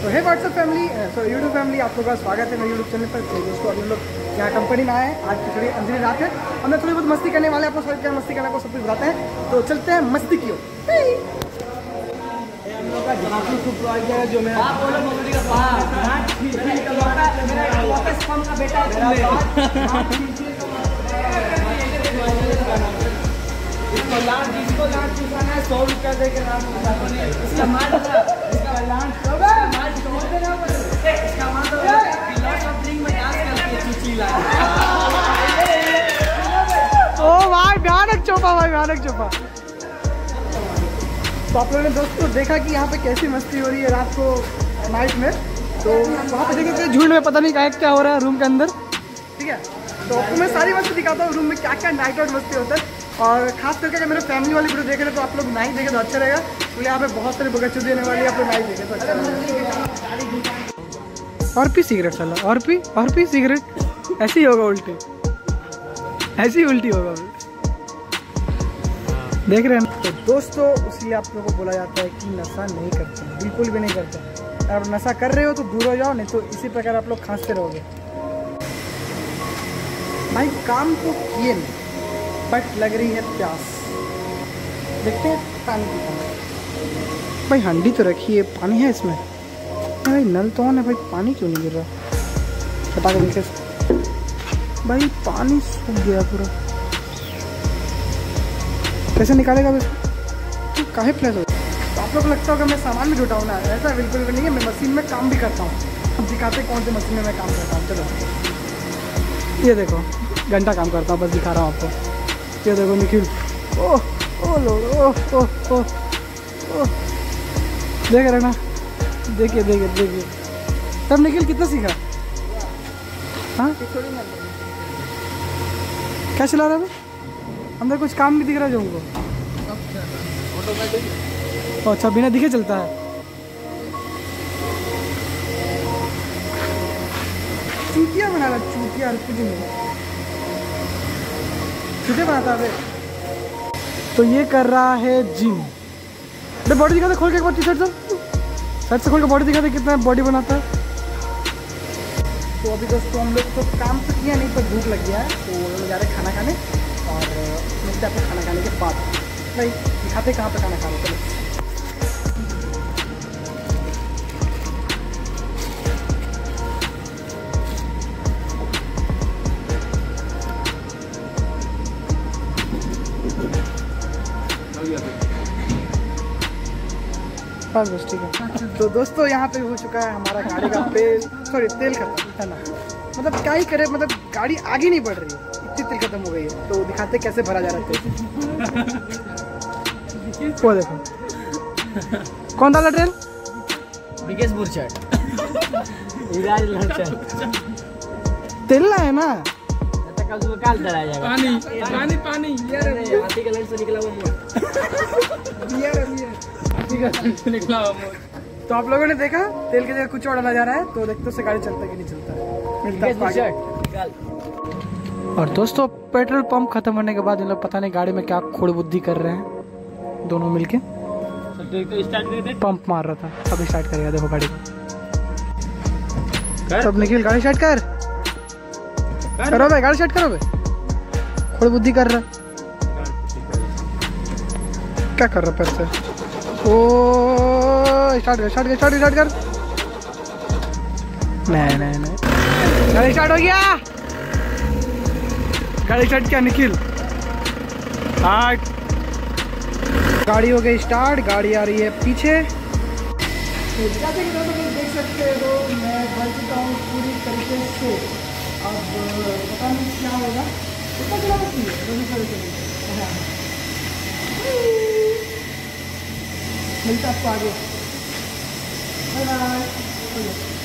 तो है WhatsApp family, YouTube family, आप लोगों का स्वागत है मेरे यूट्यूब चैनल पर। तो दोस्तों अभी हम लोग यहाँ कंपनी में आए हैं। आज की थोड़ी अंधेरी रात है, हमने थोड़ी बहुत मस्ती करने वाले हैं। आपको क्या मस्ती करने को सब कुछ बताते हैं, तो चलते हैं मस्ती की ओर। हम लोग का जो मेरा इसको लांच चुकाना है 100 रुपया दे के लांच इसका मार इसका लांच इसका मार ओ भाई भयानक चोपा, भाई भयानक चोपा। तो आप लोगों ने दोस्तों देखा कि यहाँ पे कैसी मस्ती हो रही है रात को, नाइट में। तो वहाँ पे देखिए झूठ में पता नहीं क्या हो रहा है रूम के अंदर, ठीक है। तो आपको मैं सारी मस्ती दिखाता हूँ रूम में क्या क्या नाइट आउट मस्ती होता है। और खास करके अगर मेरे फैमिली वाली वीडियो देख रहे तो आप लोग नहीं देखें तो अच्छा रहेगा, क्योंकि यहाँ पे बहुत सारी बगच्चे देने वाली है, आप लोग नहीं देखें तो अच्छा रहेगा। और पी सिगरेट साला, और पी सिगरेट, ऐसी होगा उल्टी, ऐसी उल्टी होगा, देख रहे हैं। तो दोस्तों इसलिए आप लोगों को बोला जाता है कि नशा नहीं करते, बिल्कुल भी नहीं करते। अगर नशा कर रहे हो तो दूर हो जाओ, नहीं तो इसी प्रकार आप लोग खांसते रहोगे। भाई काम तो किए नहीं, बट लग रही है प्यास। देखते हैं पानी पीता है। भाई हंडी तो रखी है, पानी है इसमें। भाई नल तो ऑन है, भाई पानी क्यों नहीं गिर रहा? बता के नीचे भाई पानी सूख गया पूरा, कैसे निकालेगा अब इसको? काहे फ्लैश हो? तो आप लोग को लगता होगा मैं सामान भी जुटाऊँ ना, ऐसा बिल्कुल भी नहीं है। मैं मशीन में काम भी करता हूँ। अब दिखाते कौन सी मशीन में मैं काम करता हूँ। चलो ये देखो, घंटा काम करता हूँ, बस दिखा रहा हूँ आपको। ये देखो निखिल, ओह लोड, ओह देख रहे ना, देखिए। तब निखिल कितना सीखा? हाँ क्या चला रहा है अंदर? कुछ काम नहीं दिख रहा जो उनको? अच्छा बिना दिखे चलता है। चूतिया बना रहा, चूतिया कुछ नहीं, चूतिया बनाता है। तो ये कर रहा है जिम। अरे बॉडी दिखा दे खोल के एक बार, टी-शर्ट से खोल के बॉडी दिखा दे कितना बॉडी बनाता है। तो अभी दोस्तों हम लोग तो काम तो किया नहीं, पर भूख लग गया है, तो हम लोग जा रहे हैं खाना खाने। और मिलते हैं आपको खाना खाने के बाद। भाई दिखाते कहाँ पे खाना खाने, चलो। बस ठीक है। तो दोस्तों यहाँ पे हो चुका है हमारा गाड़ी का तेल खत्म है ना, मतलब क्या ही करे, मतलब गाड़ी आगे नहीं बढ़ रही है, इतनी तेल खत्म हो गई है। तो दिखाते कैसे भरा जा रहा है तेल। वो देखो कौन डाला ट्रेन? बिगेस्ट बुरचट तेल ना है ना, काल डरा जाएगा। पानी हाथी के लड़ से निकला हुआ निकला। तो आप लोगों ने देखा तेल की जगह कुछ और डाला जा रहा है। तो देखते से गाड़ी चलता है कि नहीं चलता है, मिलता है। और दोस्तों पेट्रोल पंप खत्म होने के बाद इन लोग पता नहीं गाड़ी में क्या खोड़ बुद्धि कर रहे हैं, दोनों मिलके पंप मार रहा था। अब स्टार्ट करेगा, देखो गाड़ी को। सब निखिल गाड़ी स्टार्ट करो भाई, गाड़ी स्टार्ट करो भाई। खोड़ बुद्धि कर रहा है, क्या कर रहा है पैर से? ओ स्टार्ट कर। नहीं गाड़ी स्टार्ट हो गया, गाड़ी स्टार्ट किया निखिल। गाड़ी हो गई स्टार्ट, गाड़ी आ रही है पीछे। तो जैसे कि दोस्तों देख सकते हो मैं भर चुका हूँ पूरी तरीके से। अब पता नहीं क्या होगा, कितना चला सकती है। मिलता आपको आगे, बाय बाय।